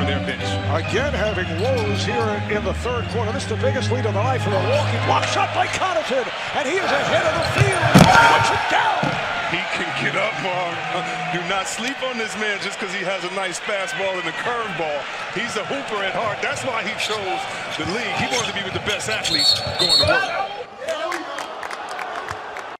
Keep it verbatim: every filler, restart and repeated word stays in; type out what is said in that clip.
for their bench. Again having woes here in the third quarter. This is the biggest lead of the night for Milwaukee. Block shot by Connaughton, and he is ahead of the field. Puts it down. He can get up, Mark. Do not sleep on this man just because he has a nice fastball and a curveball. He's a hooper at heart. That's why he chose the league. He wanted to be with the best athletes going to work.